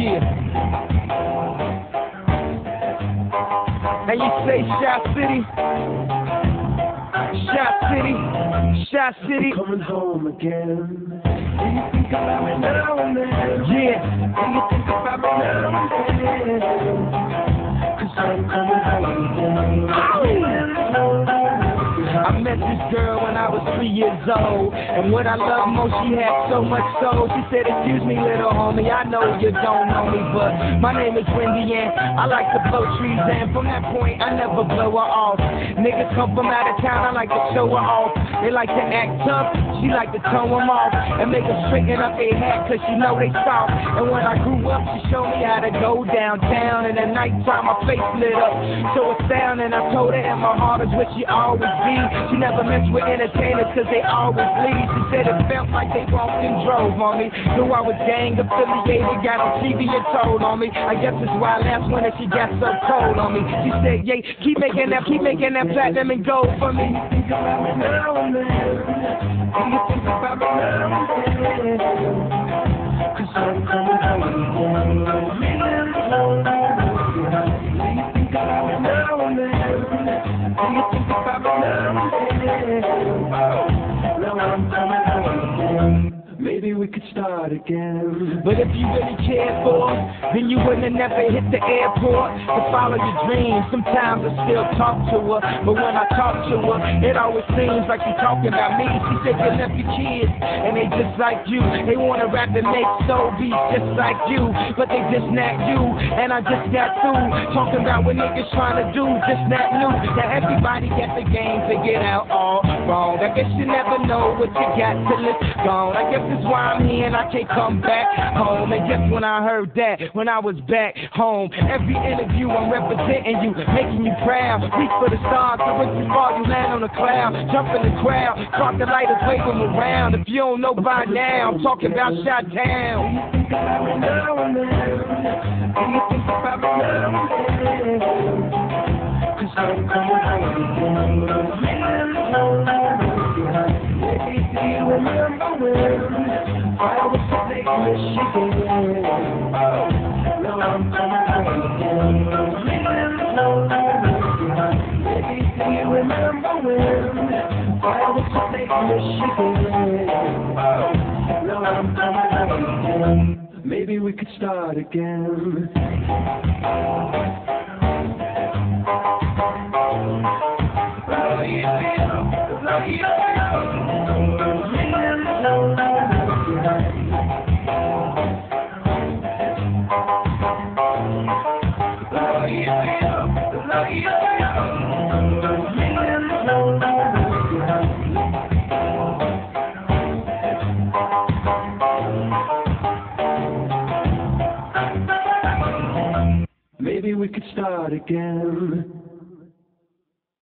Yeah. And you say Shot City? Shot City? Shot City? Coming home again. Do you think about me now and then? Yeah. Do you think about me now and then? 'Cause I'm coming home again. I met this girl when I was 3 years old, and what I love most, she had so much soul. She said, excuse me, little homie, I know you don't know me, but my name is Wendy, and I like to blow trees, and from that point, I never blow her off. Niggas come from out of town, I like to show her off. They like to act tough, she like to tone them off, and make them straighten up their hat, cause she know they soft. And when I grew up, she showed me how to go downtown, and at nighttime, my face lit up, so astounding. I told her, and my heart is where she always be. She never messed with entertainers cause they always leave. She said it felt like they walked and drove on me. Knew I was gang affiliated, got on TV and told on me. I guess that's why last winter she got so cold on me. She said, yeah, keep making that platinum and gold for me. Think about me now and then. Do you think about me now and then? 'Cause I'm coming home again. Do you think about me now and then? Do you think about me now and then? Now I'm coming home again. Maybe we could start again. But if you really cared for her, then you wouldn't have never hit the airport to follow your dreams. Sometimes I still talk to her, but when I talk to her, it always seems like she's talking about me. She said you left your kids, and they just like you. They wanna rap and make soul beats just like you, but they just not you. And I just got through talking about what niggas trying to do, just not new. Now everybody got the game figured out all wrong. I guess you never know what you got till it's gone. I guess that's why I'm here and I can't come back home. And just when I heard that, when I was back home, every interview I'm representing you, making you proud. Reach for the stars, so when you fall, you land on a cloud. Jump in the crowd, talk the lighters, wave them around. If you don't know by now, I'm talking about Shot Town. Do you think about me now and then? Do you think about me now and then? 'Cause I'm coming home again. Do you remember when I was in Lake Michigan? Now I'm coming home again. Do you remember when I was in Lake Michigan? Now I'm coming home again. Maybe we could start again. Maybe we could start again.